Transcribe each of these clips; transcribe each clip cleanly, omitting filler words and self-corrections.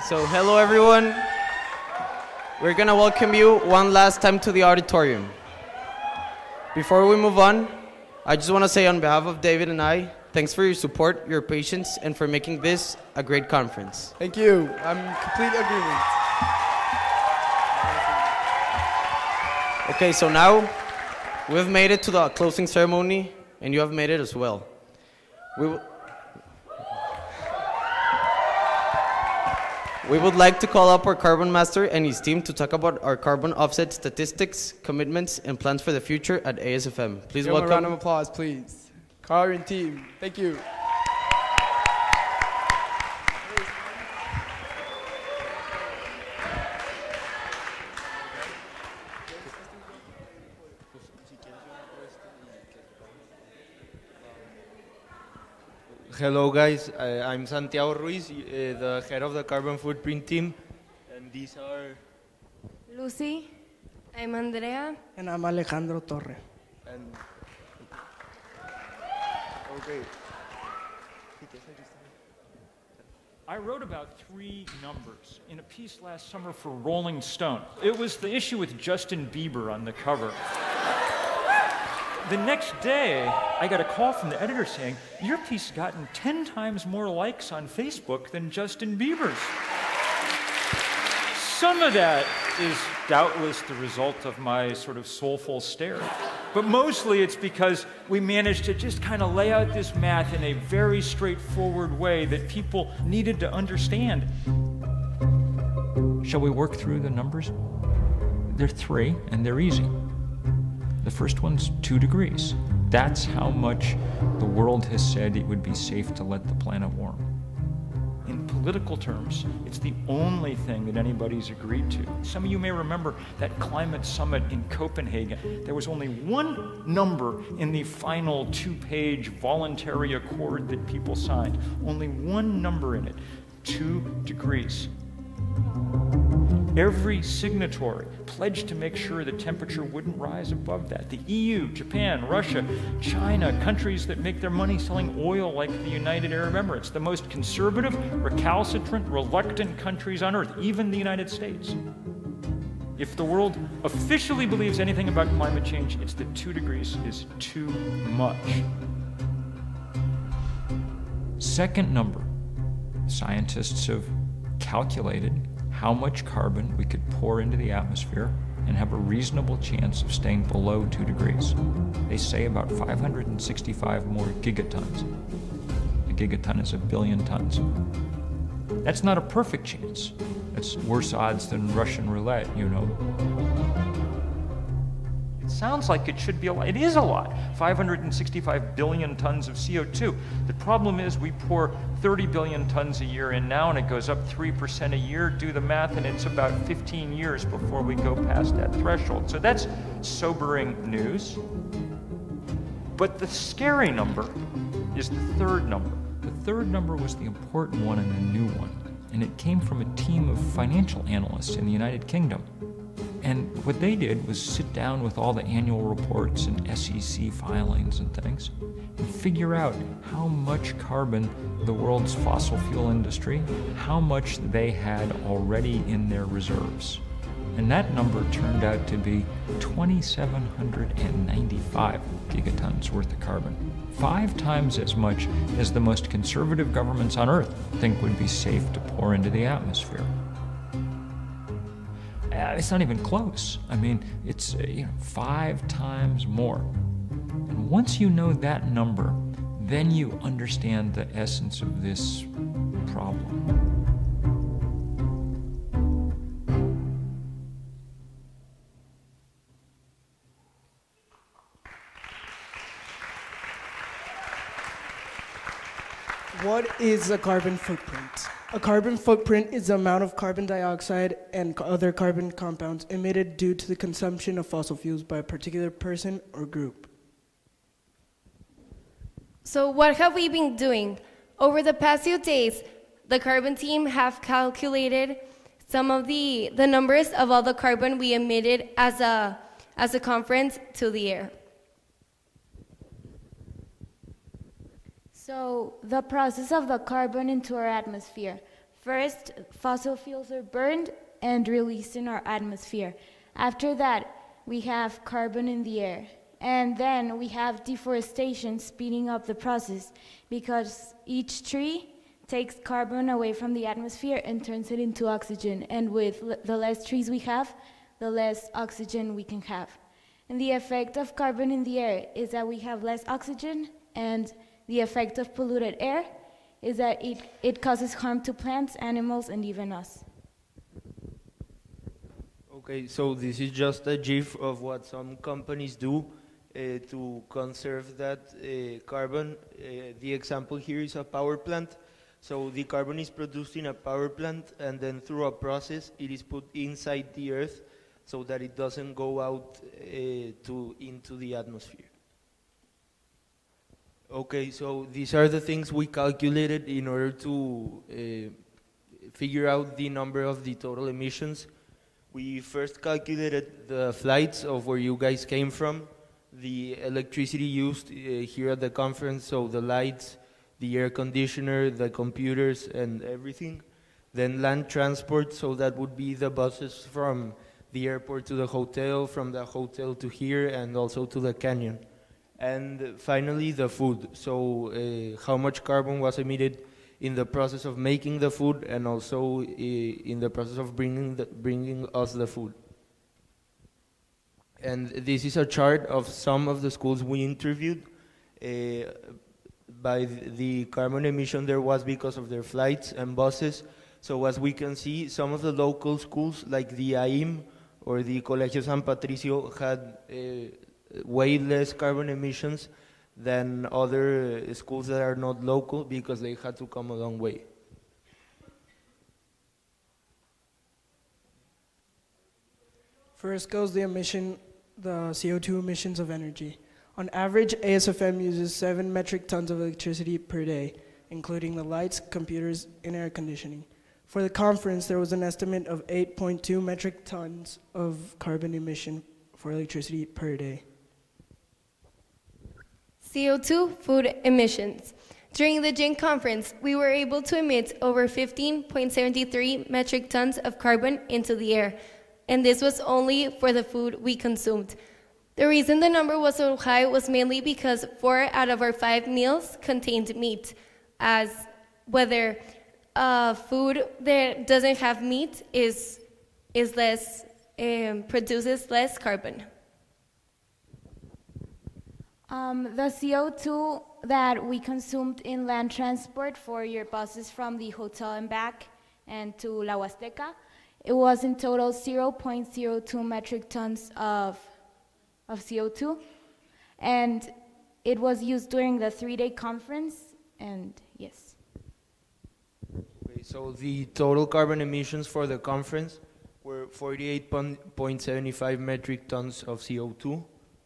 So hello everyone. We're gonna welcome you one last time to the auditorium. Before we move on, I just want to say on behalf of David and I, thanks for your support, your patience, and for making this a great conference. Thank you. I'm in complete agreement. Okay, so now we've made it to the closing ceremony, and you have made it as well. We would like to call up our carbon master and his team to talk about our carbon offset statistics, commitments, and plans for the future at ASFM. Please welcome. A round of applause, please. Carl and team, thank you. Hello guys, I'm Santiago Ruiz, the head of the carbon footprint team, and these are... Lucy, I'm Andrea. And I'm Alejandro Torre. And... Okay. I wrote about 3 numbers in a piece last summer for Rolling Stone. It was the issue with Justin Bieber on the cover. The next day, I got a call from the editor saying, your piece has gotten 10 times more likes on Facebook than Justin Bieber's. Some of that is doubtless the result of my sort of soulful stare. But mostly it's because we managed to just kind of lay out this math in a very straightforward way that people needed to understand. Shall we work through the numbers? They're 3, and they're easy. The first one's 2 degrees. That's how much the world has said it would be safe to let the planet warm. In political terms, it's the only thing that anybody's agreed to. Some of you may remember that climate summit in Copenhagen. There was only one number in the final 2-page voluntary accord that people signed. Only one number in it, 2 degrees. Every signatory pledged to make sure the temperature wouldn't rise above that. The EU, Japan, Russia, China, countries that make their money selling oil like the United Arab Emirates, the most conservative, recalcitrant, reluctant countries on earth, even the United States. If the world officially believes anything about climate change, it's that 2 degrees is too much. Second number, scientists have calculated how much carbon we could pour into the atmosphere and have a reasonable chance of staying below 2 degrees. They say about 565 more gigatons. A gigaton is 1 billion tons. That's not a perfect chance. That's worse odds than Russian roulette, you know. It sounds like it should be a lot. It is a lot. 565 billion tons of CO2. The problem is we pour 30 billion tons a year in now, and it goes up 3% a year. Do the math, and it's about 15 years before we go past that threshold. So that's sobering news. But the scary number is the third number. The third number was the important one and the new one. And it came from a team of financial analysts in the United Kingdom. And what they did was sit down with all the annual reports and SEC filings and things and figure out how much carbon the world's fossil fuel industry, how much they had already in their reserves. And that number turned out to be 2,795 gigatons worth of carbon. 5 times as much as the most conservative governments on Earth think would be safe to pour into the atmosphere. It's not even close. I mean, it's 5 times more. And once you know that number, then you understand the essence of this problem. What is a carbon footprint? A carbon footprint is the amount of carbon dioxide and other carbon compounds emitted due to the consumption of fossil fuels by a particular person or group. So what have we been doing? Over the past few days, the carbon team have calculated some of the numbers of all the carbon we emitted as a conference to the air. So the process of the carbon into our atmosphere. First, fossil fuels are burned and released in our atmosphere. After that, we have carbon in the air. And then we have deforestation speeding up the process because each tree takes carbon away from the atmosphere and turns it into oxygen. And with the less trees we have, the less oxygen we can have. And the effect of carbon in the air is that we have less oxygen, and the effect of polluted air is that it causes harm to plants, animals, and even us. Okay, so this is just a GIF of what some companies do to conserve that carbon. The example here is a power plant. So the carbon is produced in a power plant, and then through a process it is put inside the earth so that it doesn't go out into the atmosphere. Okay, so these are the things we calculated in order to figure out the number of the total emissions. We first calculated the flights of where you guys came from, the electricity used here at the conference, so the lights, the air conditioner, the computers, and everything. Then land transport, so that would be the buses from the airport to the hotel, from the hotel to here, and also to the canyon. And finally, the food. So how much carbon was emitted in the process of making the food, and also in the process of bringing us the food. And this is a chart of some of the schools we interviewed. By the carbon emission there was because of their flights and buses. So as we can see, some of the local schools like the AIM or the Colegio San Patricio had way less carbon emissions than other schools that are not local because they had to come a long way. First goes the CO2 emissions of energy. On average, ASFM uses 7 metric tons of electricity per day, including the lights, computers, and air conditioning. For the conference, there was an estimate of 8.2 metric tons of carbon emission for electricity per day. CO2 food emissions. During the GIN conference, we were able to emit over 15.73 metric tons of carbon into the air, and this was only for the food we consumed. The reason the number was so high was mainly because 4 out of our 5 meals contained meat, as whether food that doesn't have meat is less, produces less carbon. The CO2 that we consumed in land transport for your buses from the hotel and back and to La Huasteca, it was in total 0.02 metric tons of CO2, and it was used during the 3-day conference, and yes. Okay, so the total carbon emissions for the conference were 48.75 metric tons of CO2.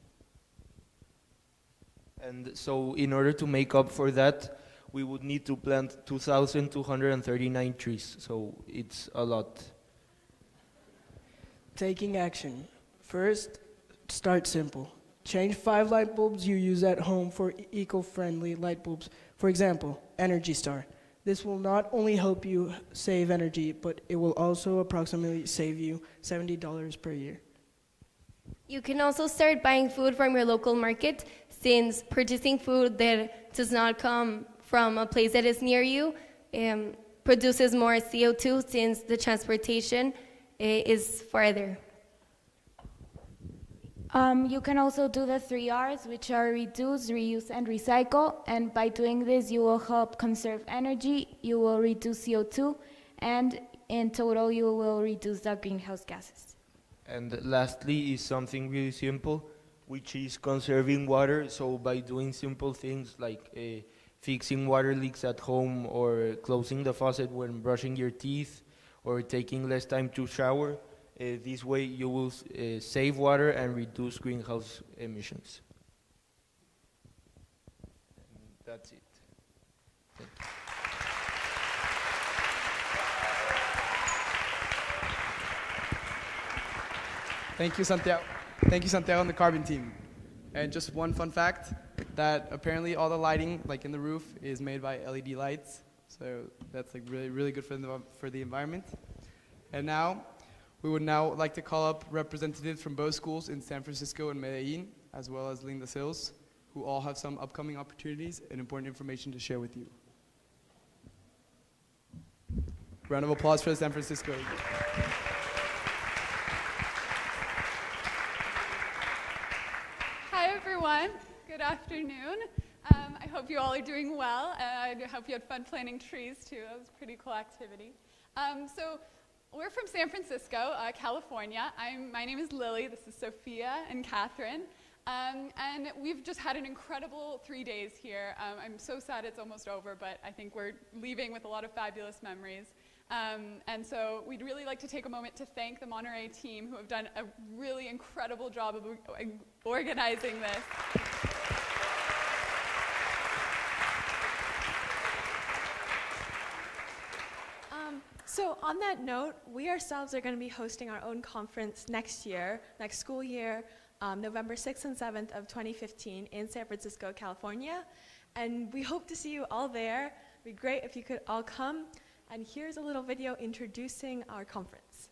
And so in order to make up for that, we would need to plant 2,239 trees, so it's a lot. Taking action. First, start simple. Change 5 light bulbs you use at home for eco-friendly light bulbs. For example, Energy Star. This will not only help you save energy, but it will also approximately save you $70 per year. You can also start buying food from your local market, since purchasing food that does not come from a place that is near you produces more CO2 since the transportation is farther. You can also do the 3 R's, which are reduce, reuse, and recycle. And by doing this, you will help conserve energy, you will reduce CO2, and in total, you will reduce the greenhouse gases. And lastly is something really simple, which is conserving water. So by doing simple things like fixing water leaks at home, or closing the faucet when brushing your teeth, or taking less time to shower, this way you will save water and reduce greenhouse emissions. And that's it. Thank you. Thank you, Santiago. Thank you, Santiago, and the Carbon team. And just one fun fact, that apparently all the lighting, like in the roof, is made by LED lights. So that's like really, really good for the environment. And now, we would now like to call up representatives from both schools in San Francisco and Medellin, as well as Lindas Hills, who all have some upcoming opportunities and important information to share with you. Round of applause for San Francisco. Hi, everyone. Good afternoon. I hope you all are doing well. I hope you had fun planting trees, too. That was a pretty cool activity. So we're from San Francisco, California. My name is Lily. This is Sophia and Catherine. And we've just had an incredible 3 days here. I'm so sad it's almost over, but I think we're leaving with a lot of fabulous memories. And so we'd really like to take a moment to thank the Monterey team, who have done a really incredible job of organizing this. So on that note, we ourselves are going to be hosting our own conference next school year, November 6th and 7th of 2015 in San Francisco, California. And we hope to see you all there. It'd be great if you could all come. And here's a little video introducing our conference.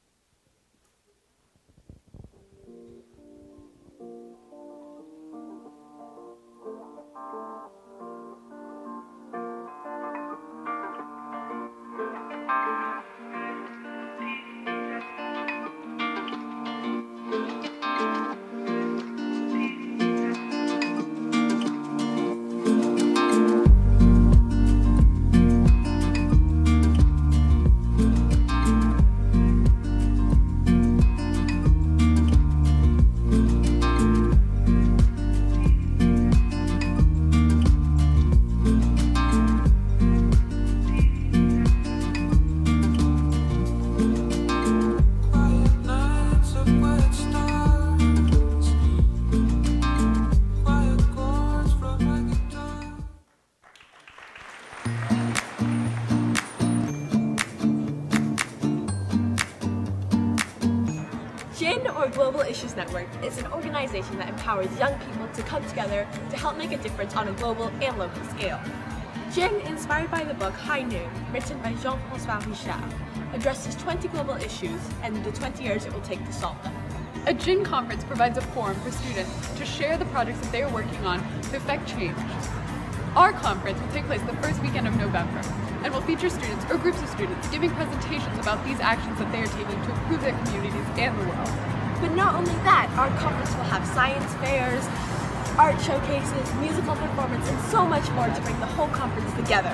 Global Issues Network is an organization that empowers young people to come together to help make a difference on a global and local scale. GIN, inspired by the book High Noon, written by Jean-François Richard, addresses 20 global issues and the 20 years it will take to solve them. A GIN conference provides a forum for students to share the projects that they are working on to affect change. Our conference will take place the first weekend of November and will feature students or groups of students giving presentations about these actions that they are taking to improve their communities and the world. But not only that, our conference will have science fairs, art showcases, musical performance, and so much more to bring the whole conference together.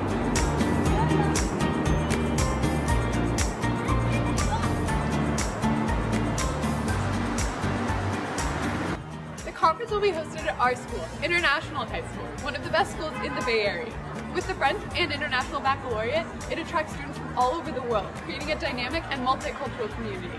The conference will be hosted at our school, International High School, one of the best schools in the Bay Area. With the French and International Baccalaureate, it attracts students from all over the world, creating a dynamic and multicultural community.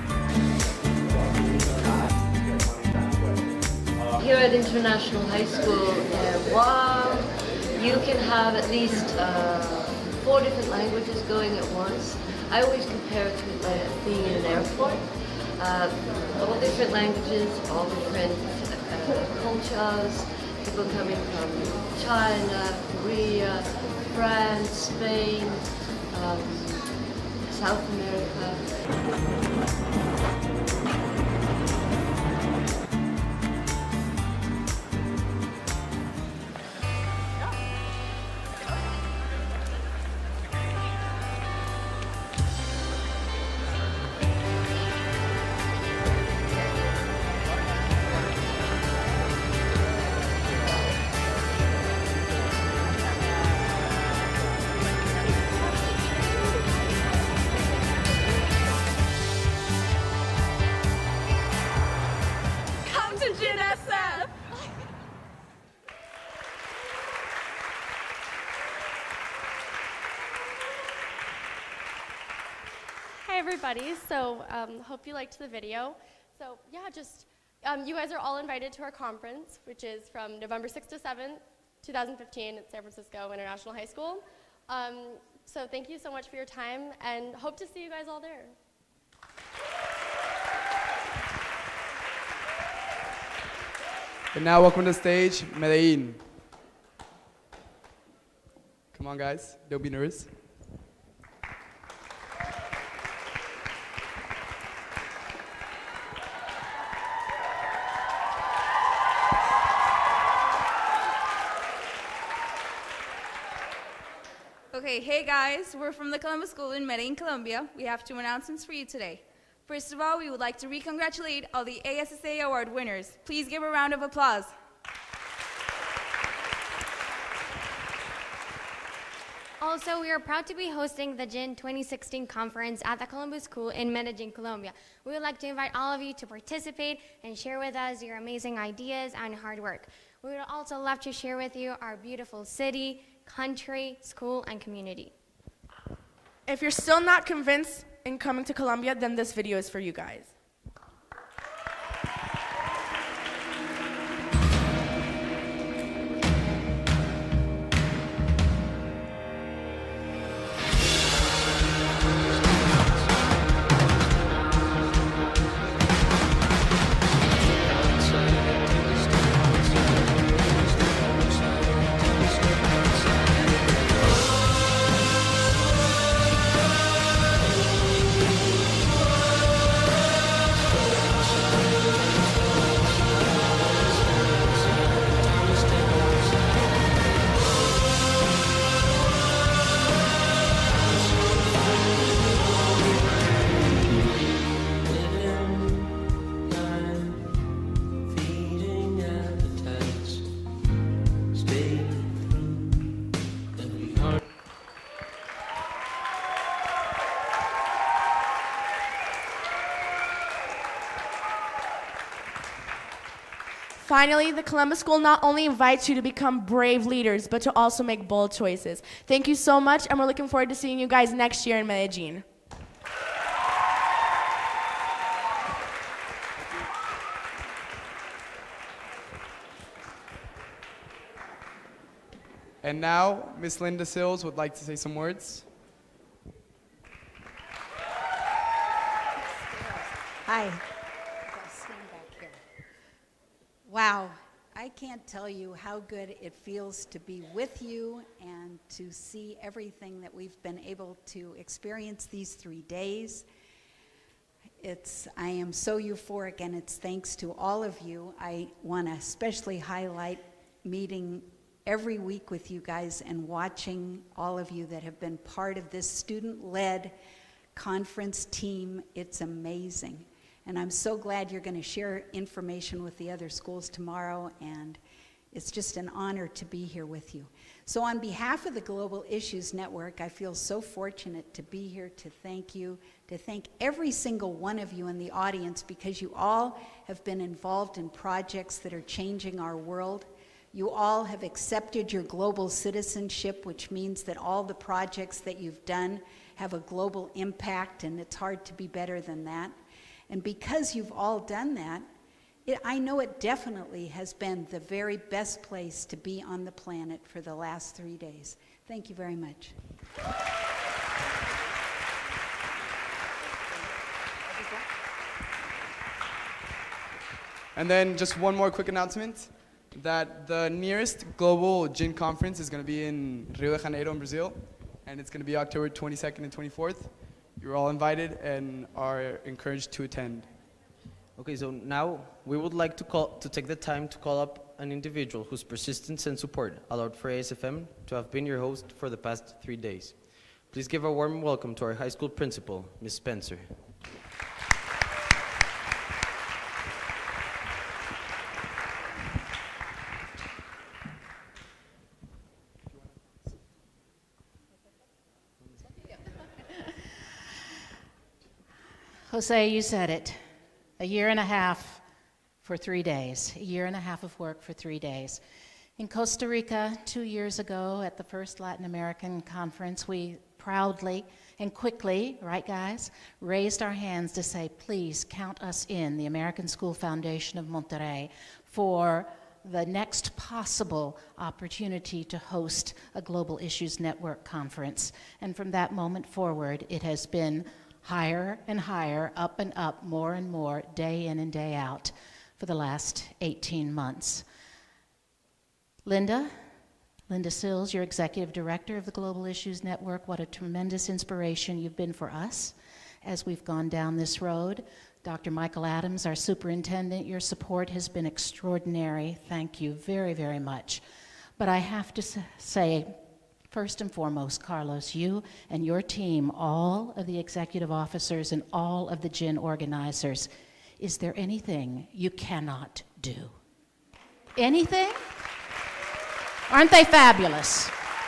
Here at International High School, while you can have at least 4 different languages going at once, I always compare it to being in an airport. All different languages, all different cultures, people coming from China, Korea, France, Spain, South America. Hi everybody, so hope you liked the video. So yeah, you guys are all invited to our conference, which is from November 6th to 7th, 2015 at San Francisco International High School. So thank you so much for your time and hope to see you guys all there. And now welcome to the stage, Medellin. Come on. on, guys. Don't be nervous. Okay, hey guys, we're from the Columbus School in Medellin, Colombia. We have 2 announcements for you today. First of all, we would like to re-congratulate all the ASSA Award winners. Please give a round of applause. Also, we are proud to be hosting the GIN 2016 conference at the Columbus School in Medellin, Colombia. We would like to invite all of you to participate and share with us your amazing ideas and hard work. We would also love to share with you our beautiful city, country, school, and community. If you're still not convinced in coming to Colombia, then this video is for you guys. Finally, the Columbus School not only invites you to become brave leaders, but to also make bold choices. Thank you so much, and we're looking forward to seeing you guys next year in Medellin. And now, Miss Linda Sills would like to say some words. Hi. Stand back here. Wow, I can't tell you how good it feels to be with you and to see everything that we've been able to experience these 3 days. I am so euphoric, and it's thanks to all of you. I want to especially highlight meeting every week with you guys and watching all of you that have been part of this student-led conference team. It's amazing. And I'm so glad you're going to share information with the other schools tomorrow, and it's just an honor to be here with you. So on behalf of the Global Issues Network, I feel so fortunate to be here to thank you, to thank every single one of you in the audience, because you all have been involved in projects that are changing our world. You all have accepted your global citizenship, which means that all the projects that you've done have a global impact, and it's hard to be better than that. And because you've all done that, I know it definitely has been the very best place to be on the planet for the last 3 days. Thank you very much. And then just one more quick announcement, that the nearest global GIN conference is going to be in Rio de Janeiro in Brazil, and it's going to be October 22nd and 24th. You're all invited and are encouraged to attend. Okay, so now we would like to take the time to call up an individual whose persistence and support allowed for ASFM to have been your host for the past 3 days. Please give a warm welcome to our high school principal, Ms. Spencer. Jose, you said it. A year and a half for 3 days. A year and a half of work for 3 days. In Costa Rica, 2 years ago at the first Latin American conference, we proudly and quickly, right guys, raised our hands to say, please count us in, the American School Foundation of Monterrey, for the next possible opportunity to host a Global Issues Network conference. And from that moment forward, it has been higher and higher, up and up, more and more, day in and day out for the last 18 months. Linda, Linda Sills, your Executive Director of the Global Issues Network, what a tremendous inspiration you've been for us as we've gone down this road. Dr. Michael Adams, our Superintendent, your support has been extraordinary. Thank you very, very much. But I have to say, first and foremost, Carlos, you and your team, all of the executive officers and all of the GIN organizers, is there anything you cannot do? Anything? Aren't they fabulous?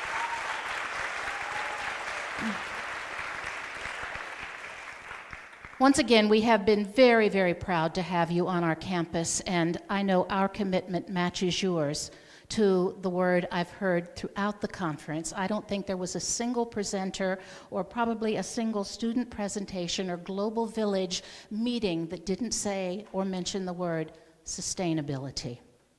Once again, we have been very, very proud to have you on our campus, and I know our commitment matches yours to the word I've heard throughout the conference. I don't think there was a single presenter or probably a single student presentation or Global Village meeting that didn't say or mention the word sustainability.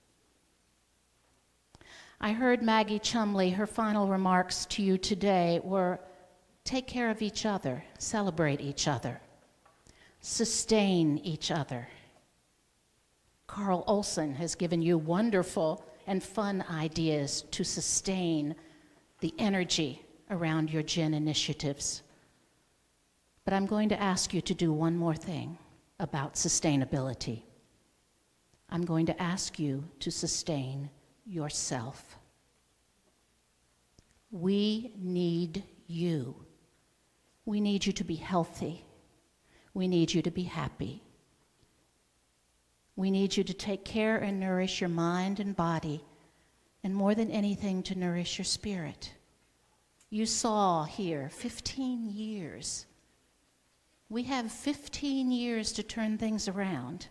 I heard Maggie Chumley, her final remarks to you today were take care of each other, celebrate each other, sustain each other. Carl Olson has given you wonderful and fun ideas to sustain the energy around your GIN initiatives. But I'm going to ask you to do one more thing about sustainability. I'm going to ask you to sustain yourself. We need you. We need you to be healthy. We need you to be happy. We need you to take care and nourish your mind and body, and more than anything, to nourish your spirit. You saw here 15 years. We have 15 years to turn things around,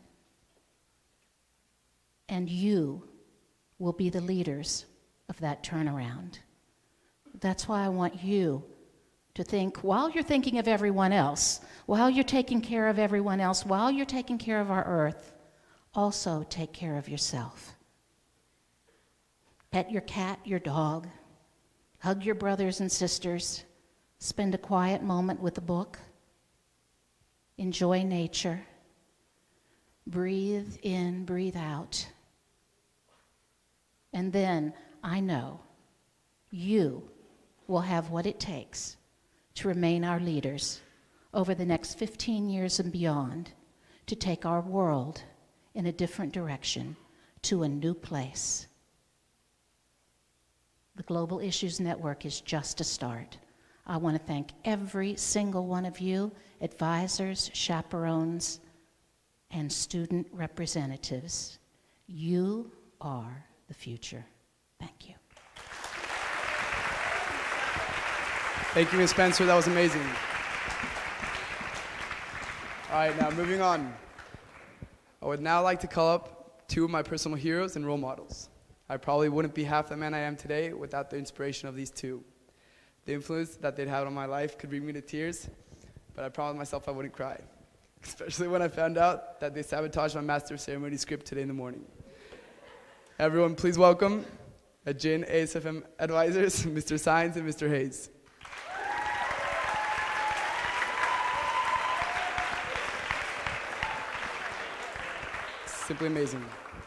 and you will be the leaders of that turnaround. That's why I want you to think, while you're thinking of everyone else, while you're taking care of everyone else, while you're taking care of our earth, also take care of yourself. Pet your cat, your dog, hug your brothers and sisters, spend a quiet moment with a book, enjoy nature, breathe in, breathe out. And then I know you will have what it takes to remain our leaders over the next 15 years and beyond, to take our world in a different direction, to a new place. The Global Issues Network is just a start. I want to thank every single one of you, advisors, chaperones, and student representatives. You are the future. Thank you. Thank you, Ms. Spencer. That was amazing. All right, now moving on. I would now like to call up two of my personal heroes and role models. I probably wouldn't be half the man I am today without the inspiration of these two. The influence that they'd had on my life could bring me to tears, but I promised myself I wouldn't cry, especially when I found out that they sabotaged my master of ceremony script today in the morning. Everyone, please welcome GIN ASFM advisors, Mr. Sines and Mr. Hayes. Simply amazing.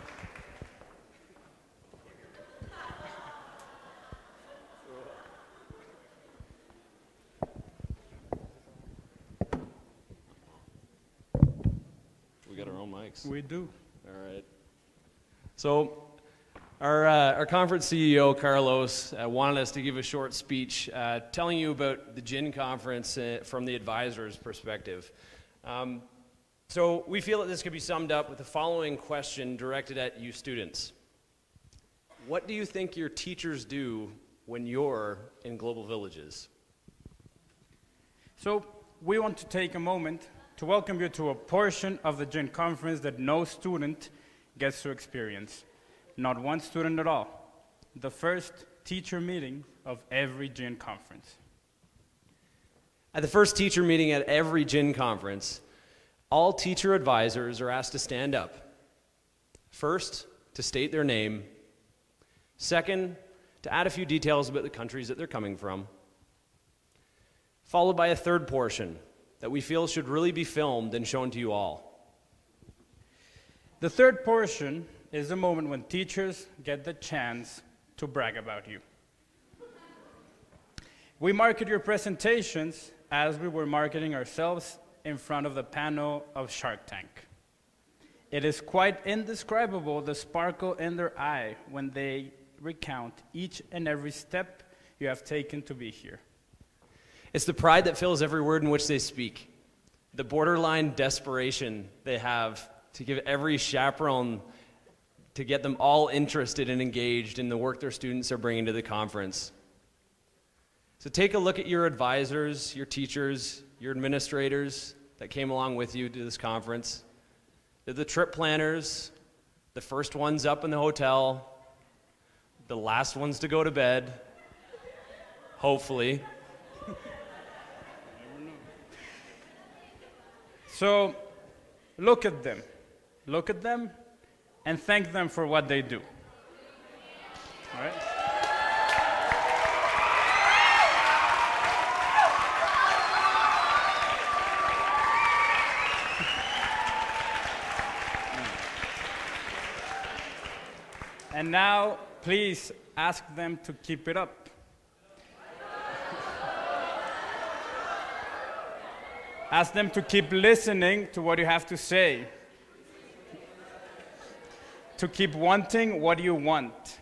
We got our own mics. We do. All right. So our conference CEO, Carlos, wanted us to give a short speech telling you about the GIN conference from the advisor's perspective. So we feel that this could be summed up with the following question directed at you students. What do you think your teachers do when you're in Global Villages? So we want to take a moment to welcome you to a portion of the GIN conference that no student gets to experience. Not one student at all. The first teacher meeting of every GIN conference. At the first teacher meeting at every GIN conference, all teacher advisors are asked to stand up. First, to state their name. Second, to add a few details about the countries that they're coming from. Followed by a third portion that we feel should really be filmed and shown to you all. The third portion is the moment when teachers get the chance to brag about you. We market your presentations as we were marketing ourselves in front of the panel of Shark Tank. It is quite indescribable the sparkle in their eye when they recount each and every step you have taken to be here. It's the pride that fills every word in which they speak, the borderline desperation they have to give every chaperone, to get them all interested and engaged in the work their students are bringing to the conference. So take a look at your advisors, your teachers, your administrators that came along with you to this conference. They're the trip planners, the first ones up in the hotel, the last ones to go to bed, hopefully. So look at them and thank them for what they do. All right? And now, please ask them to keep it up. Ask them to keep listening to what you have to say. To keep wanting what you want.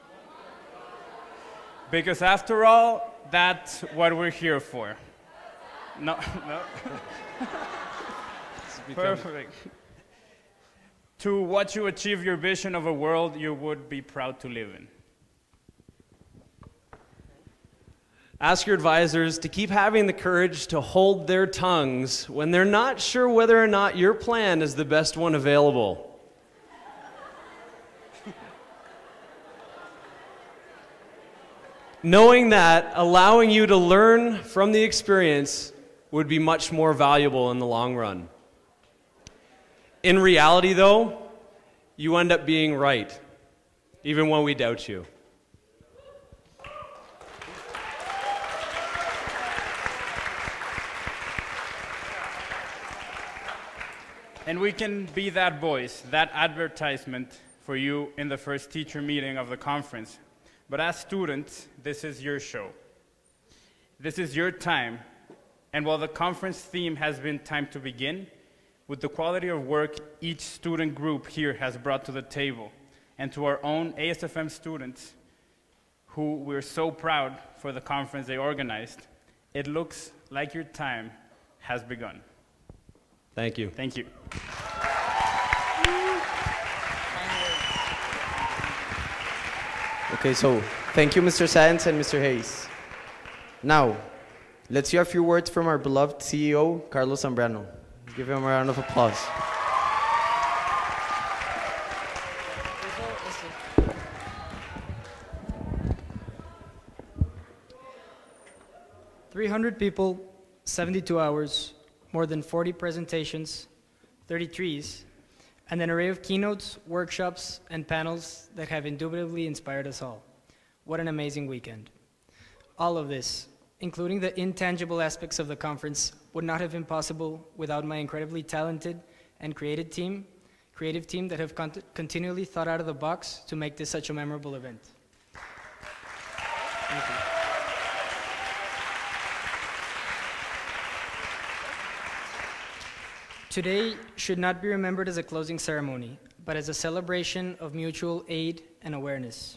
Because after all, that's what we're here for. No, no. Perfect. To watch you achieve your vision of a world you would be proud to live in. Ask your advisors to keep having the courage to hold their tongues when they're not sure whether or not your plan is the best one available. Knowing that allowing you to learn from the experience would be much more valuable in the long run. In reality, though, you end up being right, even when we doubt you. And we can be that voice, that advertisement for you in the first teacher meeting of the conference. But as students, this is your show. This is your time. And while the conference theme has been time to begin, with the quality of work each student group here has brought to the table, and to our own ASFM students, who we're so proud for the conference they organized, it looks like your time has begun. Thank you. Thank you. Okay, so thank you, Mr. Sands and Mr. Hayes. Now, let's hear a few words from our beloved CEO, Carlos Zambrano. Give him a round of applause. "300 people, 72 hours, more than 40 presentations, 30 trees, and an array of keynotes, workshops, and panels that have indubitably inspired us all. What an amazing weekend. All of this, including the intangible aspects of the conference, would not have been possible without my incredibly talented and creative team that have continually thought out of the box to make this such a memorable event. Thank you. Today should not be remembered as a closing ceremony, but as a celebration of mutual aid and awareness.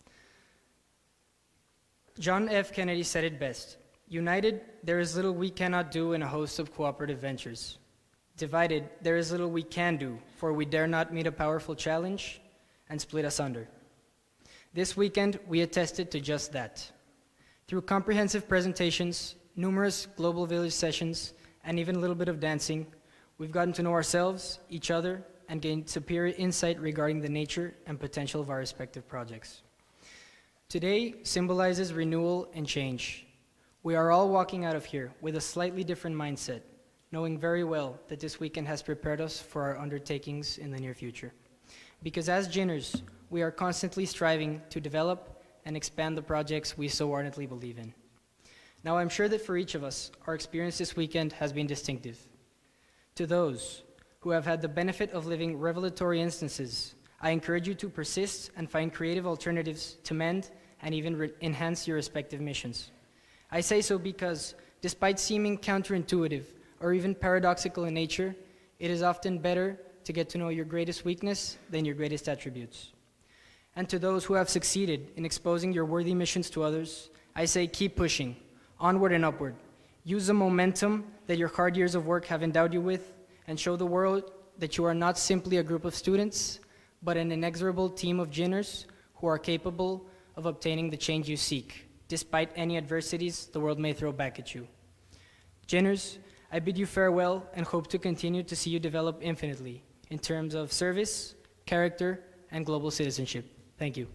John F. Kennedy said it best: "United, there is little we cannot do in a host of cooperative ventures. Divided, there is little we can do, for we dare not meet a powerful challenge and split asunder." This weekend, we attested to just that. Through comprehensive presentations, numerous Global Village sessions, and even a little bit of dancing, we've gotten to know ourselves, each other, and gained superior insight regarding the nature and potential of our respective projects. Today symbolizes renewal and change. We are all walking out of here with a slightly different mindset, knowing very well that this weekend has prepared us for our undertakings in the near future. Because as Ginners, we are constantly striving to develop and expand the projects we so ardently believe in. Now, I'm sure that for each of us, our experience this weekend has been distinctive. To those who have had the benefit of living revelatory instances, I encourage you to persist and find creative alternatives to mend and even enhance your respective missions. I say so because, despite seeming counterintuitive or even paradoxical in nature, it is often better to get to know your greatest weakness than your greatest attributes. And to those who have succeeded in exposing your worthy missions to others, I say keep pushing, onward and upward. Use the momentum that your hard years of work have endowed you with, and show the world that you are not simply a group of students, but an inexorable team of Jinners who are capable of obtaining the change you seek, despite any adversities the world may throw back at you. Jinners, I bid you farewell and hope to continue to see you develop infinitely in terms of service, character, and global citizenship. Thank you.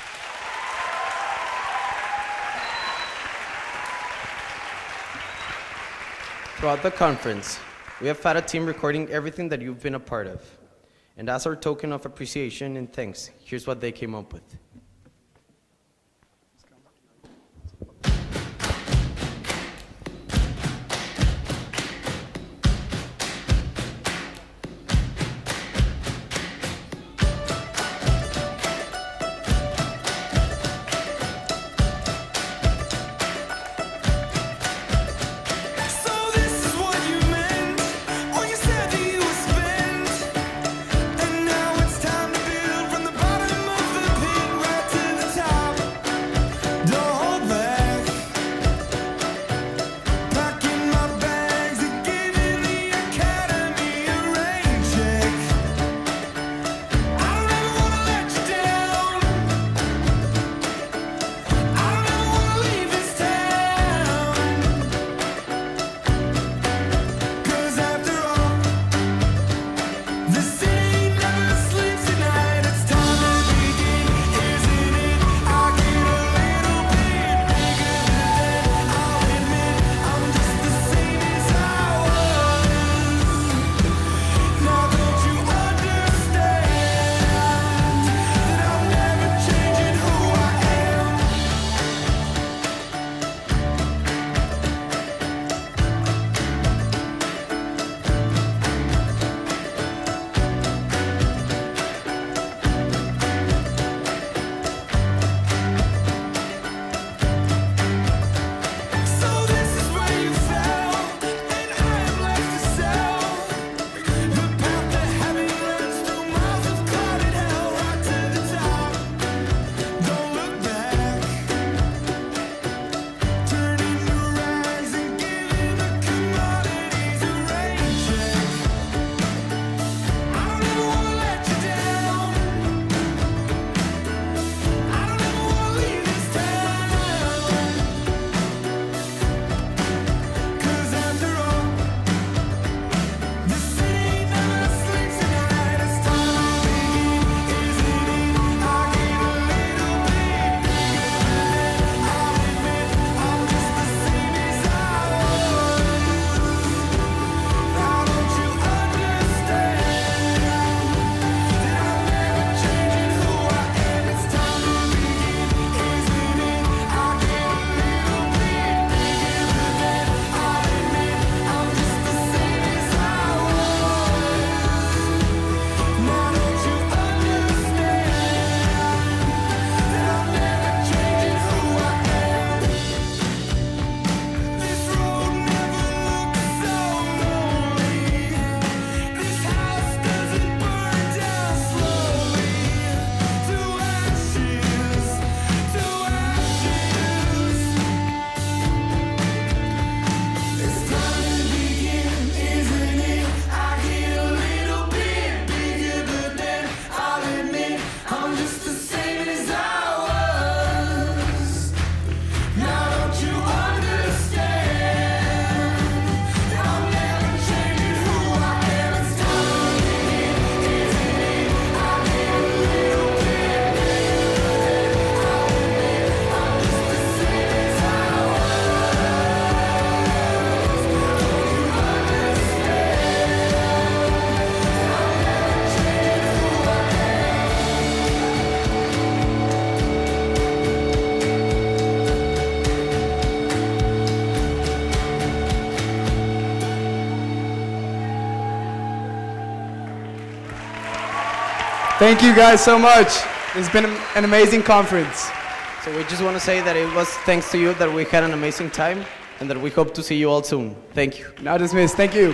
Throughout the conference, we have had a team recording everything that you've been a part of. And as our token of appreciation and thanks, here's what they came up with. Thank you guys so much. It's been an amazing conference. So we just want to say that it was thanks to you that we had an amazing time and that we hope to see you all soon. Thank you. Now dismissed. Thank you.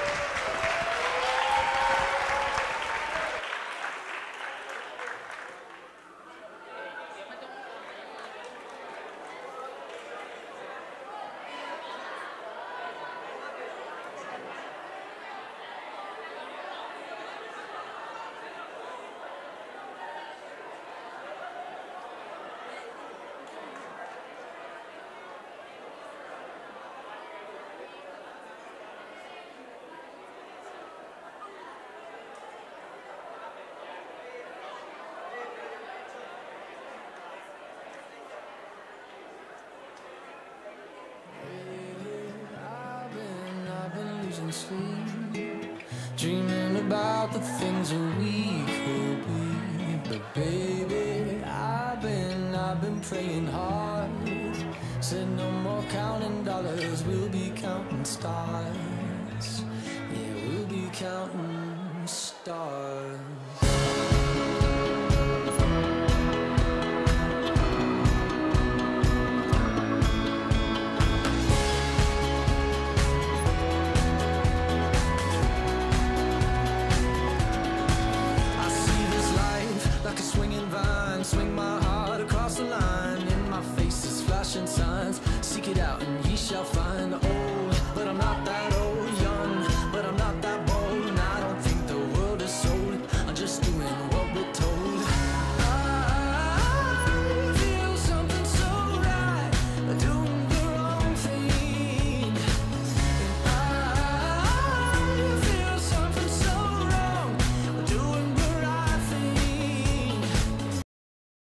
Sleep, dreaming about the things that we could be. But baby, I've been praying hard. Said no more counting dollars, we'll be counting stars. Yeah, we'll be counting stars.